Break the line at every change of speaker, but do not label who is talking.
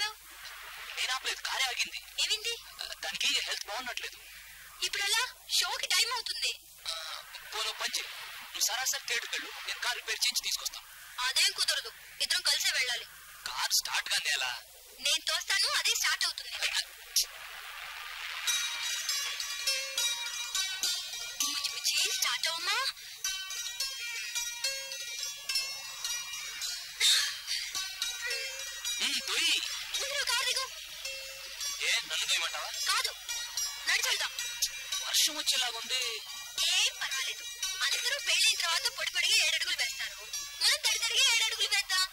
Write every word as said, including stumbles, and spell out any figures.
ఆపావు?
నేను ఆపలేదు, కారే ఆగింది.
ఏమింది?
దానికి హెల్త్ బాగున్నట్లేదు.
ఇప్పుడు అలా షోకి టైం అవుతుంది.
పోలో పంచి నువ్వు సరాసరి థియేటర్కి వెళ్ళు, నేను కార్ రిపేర్ చేయించి తీసుకొస్తాను.
అదేం కుదరదు, ఇద్దరం కలిసే వెళ్ళాలి.
కార్ స్టార్ట్ కానీ ఎలా?
నేను తోస్తాను, అదే స్టార్ట్ అవుతుంది. స్టార్ట్ అవ్వమ్మా. కారు దిగు.
ఏ నన్ను తోయమంటావా?
కాదు, నడిచి వెళ్దాం.
వర్షం వచ్చేలాగుంది.
ఏం పర్వాలేదు, అందరూ పెళ్ళిన తర్వాత పొడి పొడిగా ఏడడుగులు వేస్తారు. మనం తడి తడిగా ఏడడుగులు వేద్దాం.